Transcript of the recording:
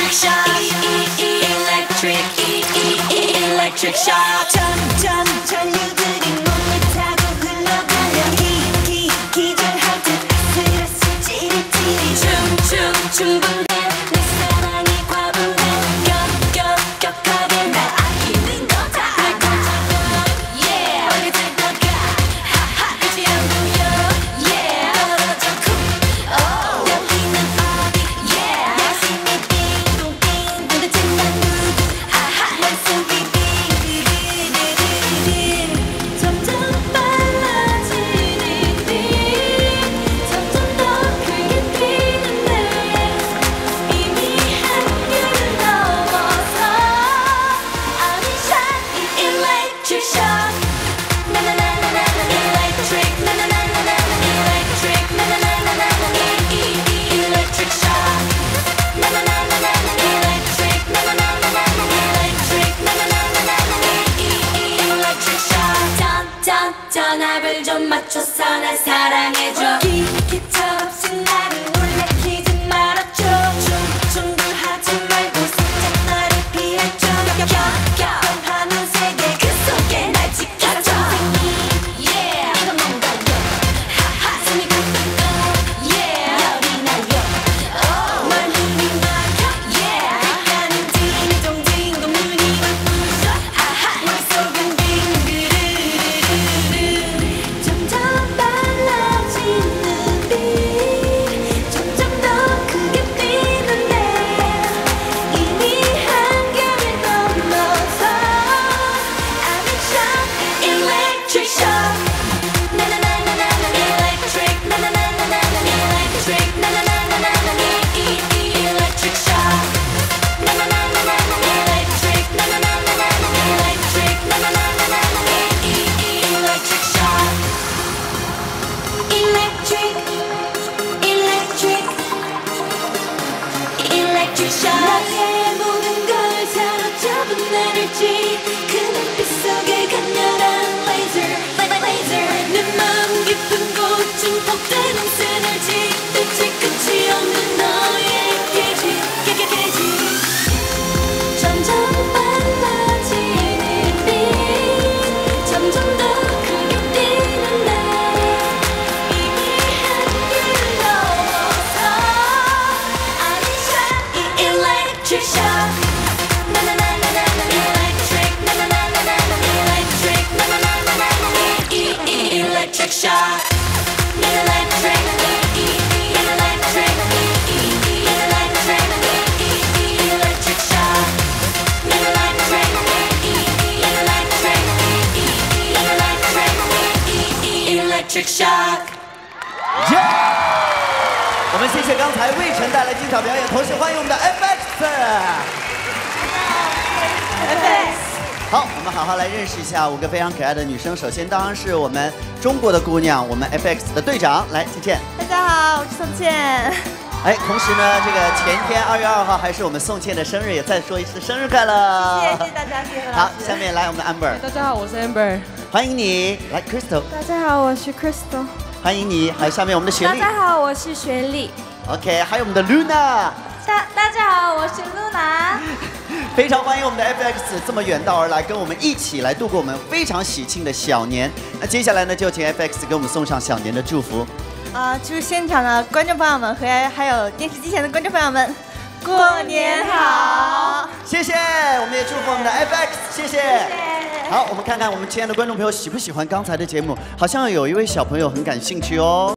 electric shock, electric shock. 점점 전류들이 몸을 타고 흘러가려 기절할 듯 스트레스 찌릿찌릿 춤 충분해 내 사랑이 과분해 격하게 날 아끼는 거다. Yeah 어디 들다가 하하 끝이 안 보여. Yeah 떨어져 쿵 여기는 어디. Yeah 내심이 띵동띵 도대체 난 누구. 하하 난 속이 점점 빨라지는 빛 점점 더 크게 피는데 이미 한계를 넘어서 I'm in shock, electric shock. 나나나나나 electric 나나나나나 electric 나나나나나 electric shock. 나나나나나 electric 나나나나나 electric 나나나나나 electric shock. 전압을 좀 맞춰서 날 사랑해줘. 기계처럼 신나를 놀래키지 말아줘. 충돌하지 말고 살짝 나를 피해줘. 변하는 세계 그 속에 날 지켜줘. Yeah 이건 뭔가요. 하하 숨이 쿵쿵쿵. Yeah 열이 나요. 널 눈이 막혀. Yeah 빛나는 딩동딩동 눈이 막 부셔. 하하 머릿속은 빙그르르르 점점 빨라지는 빛 점점 더 크게 뛰는데 이미 한계를 넘어서 I'm in shock, electric shock. 나나나나나 electric 나나나나나 electric 나나나나나 electric shock. 나나나나나 electric 나나나나나 electric 나나나나나 electric shock. Electric shock. 나의 모든 걸 사로잡은 에너지 그 눈빛 속에 강렬한 laser 내 마음 깊은 곳 증폭되는 synergy 대체 끝이 없는 너의 계지 점점 빨라지는 빛 점점 더 크게 뛰는데 이미 한계를 넘어서 I'm in shock, electric shock. 나나나나나 electric 나나나나나 electric 나나나나나 electric shock. Electric electric shock. Electric shock. 我们谢谢刚才魏晨带来精彩表演，同时欢迎我们的 FX。好，我们好好来认识一下5个非常可爱的女生。首先当然是我们中国的姑娘，我们 FX 的队长，来，倩倩。 大家好，我是宋茜。 哎，同时呢，这个前天2月2号还是我们宋茜的生日，也再说一次生日快乐！ 谢谢大家，谢谢好，下面来我们的 Amber。 大家好，我是 Amber。 欢迎你，来 Crystal。 大家好，我是 Crystal。 欢迎你，还有下面我们的雪莉。 大家好，我是雪莉。 OK， 还有我们的 Luna。 大家好，我是 Luna。 非常欢迎我们的 FX 这么远道而来，跟我们一起来度过我们非常喜庆的小年。那接下来呢，就请 FX 给我们送上小年的祝福。 祝现场的观众朋友们和还有电视机前的观众朋友们，过年好！ 谢谢，我们也祝福我们的 FX， 谢谢。好，我们看看我们亲爱的观众朋友喜不喜欢刚才的节目，好像有一位小朋友很感兴趣哦。